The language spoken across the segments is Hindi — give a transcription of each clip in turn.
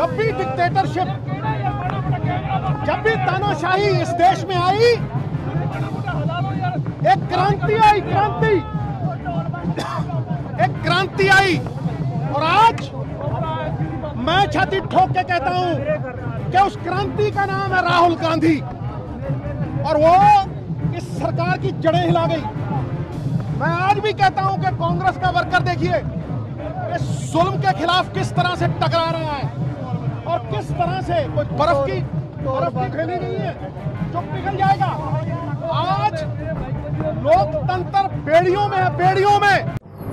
जब भी डिक्टेटरशिप, जब भी तानाशाही इस देश में आई, एक क्रांति आई, एक क्रांति आई। और आज मैं छाती ठोक के कहता हूं कि उस क्रांति का नाम है राहुल गांधी, और वो इस सरकार की जड़ें हिला गई। मैं आज भी कहता हूं कि कांग्रेस का वर्कर देखिए इस जुल्म के खिलाफ किस तरह से टकरा रहा है, और किस तरह से कोई बर्फ की थैली नहीं है जो पिघल जाएगा। आज लोकतंत्र बेड़ियों में है, बेड़ियों में।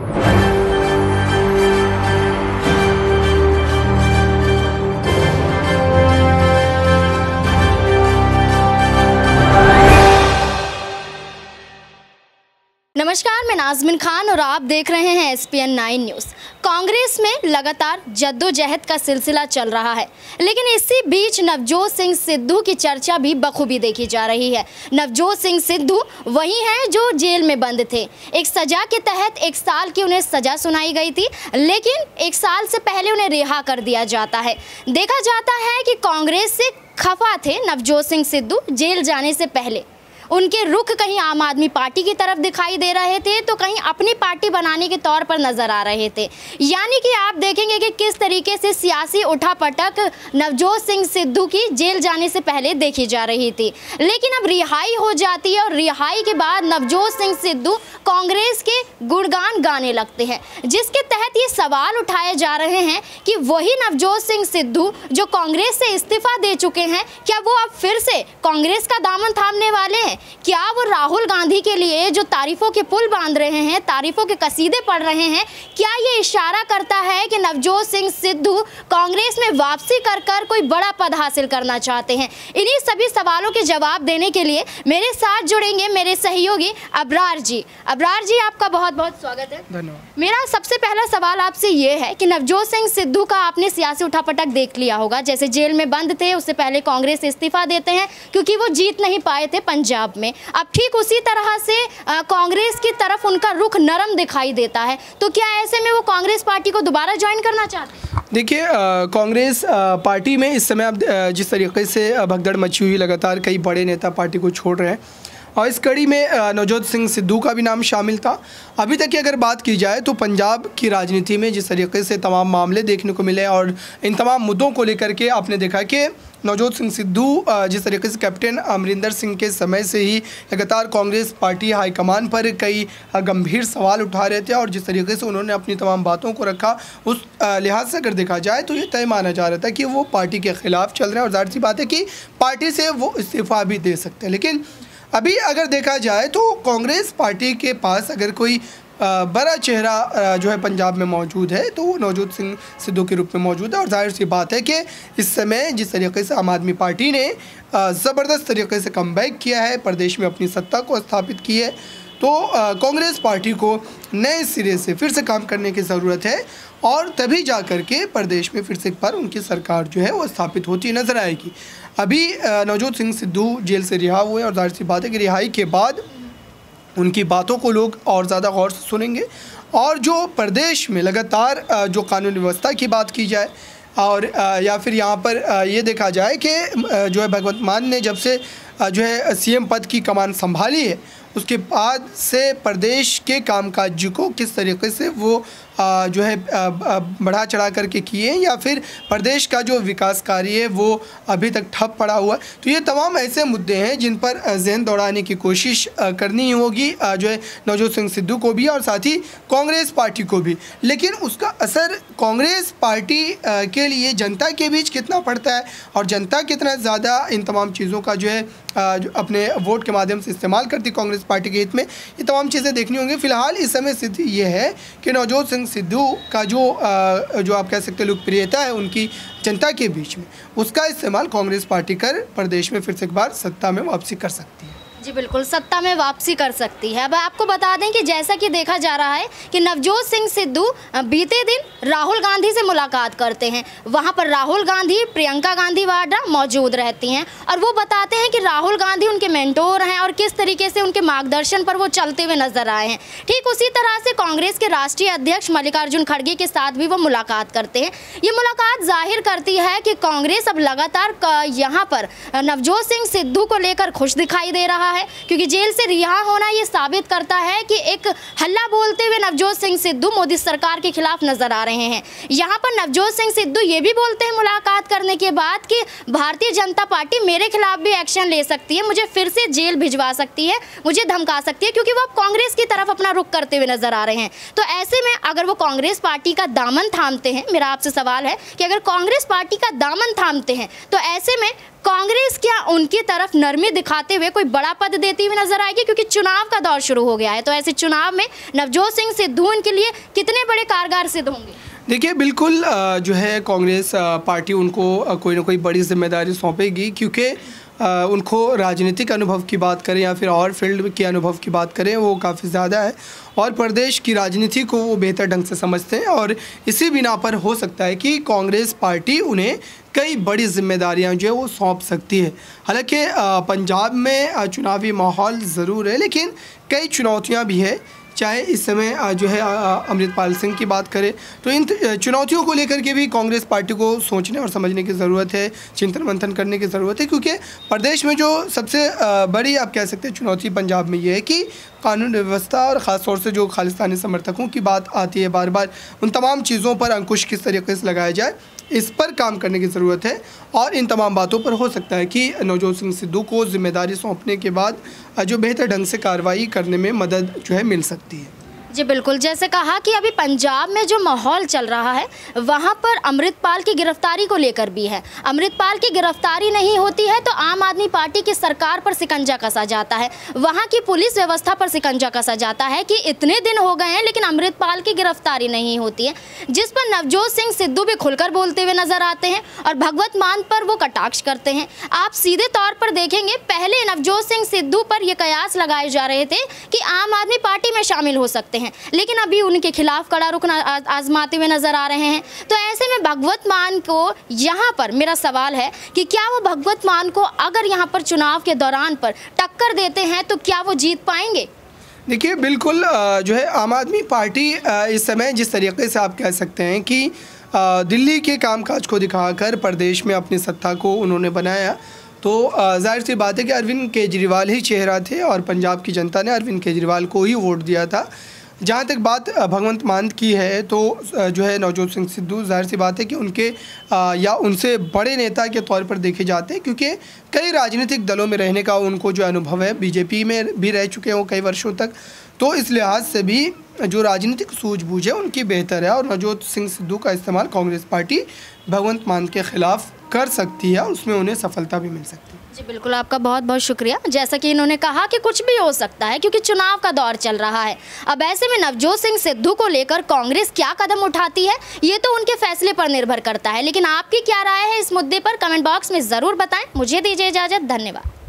नमस्कार, मैं नाज़मीन खान और आप देख रहे हैं SPN 9 न्यूज़। कांग्रेस में लगातार जद्दोजहद का सिलसिला चल रहा है, लेकिन इसी बीच नवजोत सिंह सिद्धू की चर्चा भी बखूबी देखी जा रही है। नवजोत सिंह सिद्धू वही हैं जो जेल में बंद थे। एक सजा के तहत 1 साल की उन्हें सजा सुनाई गई थी, लेकिन 1 साल से पहले उन्हें रिहा कर दिया जाता है। देखा जाता है कि कांग्रेस से खफा थे नवजोत सिंह सिद्धू जेल जाने से पहले। उनके रुख कहीं आम आदमी पार्टी की तरफ दिखाई दे रहे थे, तो कहीं अपनी पार्टी बनाने के तौर पर नजर आ रहे थे। यानी कि आप देखेंगे कि किस तरीके से सियासी उठापटक नवजोत सिंह सिद्धू की जेल जाने से पहले देखी जा रही थी। लेकिन अब रिहाई हो जाती है और रिहाई के बाद नवजोत सिंह सिद्धू कांग्रेस के गुणगान गाने लगते हैं, जिसके तहत ये सवाल उठाए जा रहे हैं कि वही नवजोत सिंह सिद्धू जो कांग्रेस से इस्तीफा दे चुके हैं, क्या वो अब फिर से कांग्रेस का दामन थामने वाले हैं? क्या वो राहुल गांधी के लिए जो तारीफों के पुल बांध रहे हैं, तारीफों के कसीदे पढ़ रहे हैं, क्या ये इशारा करता है कि नवजोत सिंह सिद्धू कांग्रेस में वापसी कर कोई बड़ा पद हासिल करना चाहते हैं? इन्हीं सभी सवालों के जवाब देने के लिए मेरे साथ जुड़ेंगे मेरे सहयोगी अबरार जी। अबरार जी, आपका बहुत बहुत स्वागत है। धन्यवाद। मेरा सबसे पहला सवाल आपसे ये है कि नवजोत सिंह सिद्धू का आपने सियासी उठापटक देख लिया होगा। जैसे जेल में बंद थे, उससे पहले कांग्रेस से इस्तीफा देते हैं क्योंकि वो जीत नहीं पाए थे पंजाब में। अब ठीक उसी तरह से कांग्रेस की तरफ उनका रुख नरम दिखाई देता है, तो क्या ऐसे में वो कांग्रेस पार्टी को दोबारा ज्वाइन करना चाहते हैं? देखिए, कांग्रेस पार्टी में इस समय अब जिस तरीके से भगदड़ मची हुई, लगातार कई बड़े नेता पार्टी को छोड़ रहे हैं, और इस कड़ी में नवजोत सिंह सिद्धू का भी नाम शामिल था। अभी तक की अगर बात की जाए तो पंजाब की राजनीति में जिस तरीके से तमाम मामले देखने को मिले और इन तमाम मुद्दों को लेकर के आपने देखा कि नवजोत सिंह सिद्धू जिस तरीके से कैप्टन अमरिंदर सिंह के समय से ही लगातार कांग्रेस पार्टी हाईकमान पर कई गंभीर सवाल उठा रहे थे, और जिस तरीके से उन्होंने अपनी तमाम बातों को रखा, उस लिहाज से अगर देखा जाए तो ये तय माना जा रहा था कि वो पार्टी के ख़िलाफ़ चल रहे हैं, और जाहिर सी बात है कि पार्टी से वो इस्तीफ़ा भी दे सकते हैं। लेकिन अभी अगर देखा जाए तो कांग्रेस पार्टी के पास अगर कोई बड़ा चेहरा जो है पंजाब में मौजूद है तो वो नवजोत सिंह सिद्धू के रूप में मौजूद है। और जाहिर सी बात है कि इस समय जिस तरीके से आम आदमी पार्टी ने ज़बरदस्त तरीके से कमबैक किया है, प्रदेश में अपनी सत्ता को स्थापित की है, तो कांग्रेस पार्टी को नए सिरे से फिर से काम करने की ज़रूरत है, और तभी जा कर के प्रदेश में फिर से एक बार उनकी सरकार जो है वो स्थापित होती नज़र आएगी। अभी नवजोत सिंह सिद्धू जेल से रिहा हुए, और जाहिर सी बात है कि रिहाई के बाद उनकी बातों को लोग और ज़्यादा गौर से सुनेंगे। और जो प्रदेश में लगातार जो कानून व्यवस्था की बात की जाए, और या फिर यहाँ पर ये देखा जाए कि जो है भगवंत मान ने जब से जो है CM पद की कमान संभाली है, उसके बाद से प्रदेश के कामकाज को किस तरीके से वो जो है बढ़ा चढ़ा करके किए, या फिर प्रदेश का जो विकास कार्य है वो अभी तक ठप पड़ा हुआ है। तो ये तमाम ऐसे मुद्दे हैं जिन पर जहन दौड़ाने की कोशिश करनी होगी जो है नवजोत सिंह सिद्धू को भी, और साथ ही कांग्रेस पार्टी को भी। लेकिन उसका असर कांग्रेस पार्टी के लिए जनता के बीच कितना पड़ता है, और जनता कितना ज़्यादा इन तमाम चीज़ों का जो है जो अपने वोट के माध्यम से इस्तेमाल करती कांग्रेस पार्टी के हित में, ये तमाम चीज़ें देखनी होंगी। फिलहाल इस समय स्थिति ये है कि नवजोत सिंह सिद्धू का जो आप कह सकते हैं लोकप्रियता है उनकी जनता के बीच में, उसका इस्तेमाल कांग्रेस पार्टी कर प्रदेश में फिर से एक बार सत्ता में वापसी कर सकती है। जी बिल्कुल, सत्ता में वापसी कर सकती है। अब आपको बता दें कि जैसा कि देखा जा रहा है कि नवजोत सिंह सिद्धू बीते दिन राहुल गांधी से मुलाकात करते हैं। वहां पर राहुल गांधी, प्रियंका गांधी वाड्रा मौजूद रहती हैं और वो बताते हैं कि राहुल गांधी उनके मेंटोर हैं और किस तरीके से उनके मार्गदर्शन पर वो चलते हुए नजर आए हैं। ठीक उसी तरह से कांग्रेस के राष्ट्रीय अध्यक्ष मल्लिकार्जुन खड़गे के साथ भी वो मुलाकात करते हैं। ये मुलाकात जाहिर करती है कि कांग्रेस अब लगातार यहाँ पर नवजोत सिंह सिद्धू को लेकर खुश दिखाई दे रहा है, क्योंकि जेल से रिहा होना ये साबित करता है कि एक हल्ला बोलते हुए नवजोत सिंह सिद्धू मोदी सरकार के खिलाफ नजर आ रहे हैं। यहाँ पर नवजोत सिंह सिद्धू ये भी बोलते हैं मुलाकात करने के बाद कि भारतीय जनता पार्टी मेरे खिलाफ भी एक्शन ले सकती है, मुझे फिर से जेल भिजवा सकती है, मुझे धमका सकती है, क्योंकि वो अब कांग्रेस की तरफ अपना रुख करते हुए नजर आ रहे हैं। तो ऐसे में अगर वो कांग्रेस पार्टी का दामन थामते हैं, मेरा आपसे सवाल है कि अगर कांग्रेस पार्टी का दामन थामते हैं तो ऐसे में कांग्रेस क्या उनकी तरफ नरमी दिखाते हुए कोई बड़ा पद देती हुई नजर आएगी, क्योंकि चुनाव का दौर शुरू हो गया है। तो ऐसे चुनाव में नवजोत सिंह सिद्धू इनके लिए कितने बड़े कारगर सिद्ध होंगे? देखिए बिल्कुल जो है कांग्रेस पार्टी उनको कोई ना कोई बड़ी जिम्मेदारी सौंपेगी, क्योंकि उनको राजनीतिक अनुभव की बात करें या फिर और फील्ड के अनुभव की बात करें वो काफ़ी ज़्यादा है और प्रदेश की राजनीति को वो बेहतर ढंग से समझते हैं और इसी बिना पर हो सकता है कि कांग्रेस पार्टी उन्हें कई बड़ी जिम्मेदारियां जो है वो सौंप सकती है। हालांकि पंजाब में चुनावी माहौल ज़रूर है, लेकिन कई चुनौतियां भी है। चाहे इस समय जो है अमृतपाल सिंह की बात करें तो इन चुनौतियों को लेकर के भी कांग्रेस पार्टी को सोचने और समझने की ज़रूरत है, चिंतन मंथन करने की ज़रूरत है, क्योंकि प्रदेश में जो सबसे बड़ी आप कह सकते हैं चुनौती पंजाब में ये है कि कानून व्यवस्था और ख़ास तौर से जो खालिस्तानी समर्थकों की बात आती है बार बार, उन तमाम चीज़ों पर अंकुश किस तरीके से लगाया जाए इस पर काम करने की ज़रूरत है। और इन तमाम बातों पर हो सकता है कि नवजोत सिंह सिद्धू को जिम्मेदारी सौंपने के बाद जो बेहतर ढंग से कार्रवाई करने में मदद जो है मिल सकती है। जी बिल्कुल, जैसे कहा कि अभी पंजाब में जो माहौल चल रहा है वहाँ पर अमृतपाल की गिरफ्तारी को लेकर भी है। अमृतपाल की गिरफ्तारी नहीं होती है तो आम आदमी पार्टी की सरकार पर शिकंजा कसा जाता है, वहाँ की पुलिस व्यवस्था पर शिकंजा कसा जाता है कि इतने दिन हो गए हैं लेकिन अमृतपाल की गिरफ्तारी नहीं होती है, जिस पर नवजोत सिंह सिद्धू भी खुलकर बोलते हुए नजर आते हैं और भगवत मान पर वो कटाक्ष करते हैं। आप सीधे तौर पर देखेंगे पहले नवजोत सिंह सिद्धू पर यह कयास लगाए जा रहे थे कि आम आदमी पार्टी में शामिल हो सकते हैं, लेकिन अभी उनके खिलाफ कड़ा रुख आजमाते हुए नजर आ रहे हैं। तो ऐसे में भगवत मान को यहाँ पर मेरा सवाल है कि क्या वो भगवत मान को अगर यहाँ पर चुनाव के दौरान पर टक्कर देते हैं तो क्या वो जीत पाएंगे? देखिए बिल्कुल जो है आम आदमी पार्टी इस समय जिस तरीके से आप कह सकते हैं कि दिल्ली के कामकाज को दिखाकर प्रदेश में अपनी सत्ता को उन्होंने बनाया, तो जाहिर सी बात है कि अरविंद केजरीवाल ही चेहरा थे और पंजाब की जनता ने अरविंद केजरीवाल को ही वोट दिया था। जहाँ तक बात भगवंत मान की है तो जो है नवजोत सिंह सिद्धू जाहिर सी बात है कि उनके या उनसे बड़े नेता के तौर पर देखे जाते हैं, क्योंकि कई राजनीतिक दलों में रहने का उनको जो अनुभव है, बीजेपी में भी रह चुके हैं वो कई वर्षों तक, तो इस लिहाज से भी जो राजनीतिक सूझबूझ है उनकी बेहतर है और नवजोत सिंह सिद्धू का इस्तेमाल कांग्रेस पार्टी भगवंत मान के खिलाफ कर सकती है और उसमें उन्हें सफलता भी मिल सकती है। जी बिल्कुल, आपका बहुत बहुत शुक्रिया। जैसा कि इन्होंने कहा कि कुछ भी हो सकता है क्योंकि चुनाव का दौर चल रहा है। अब ऐसे में नवजोत सिंह सिद्धू को लेकर कांग्रेस क्या कदम उठाती है ये तो उनके फैसले पर निर्भर करता है, लेकिन आपकी क्या राय है इस मुद्दे पर कमेंट बॉक्स में ज़रूर बताएं। मुझे दीजिए इजाज़त, धन्यवाद।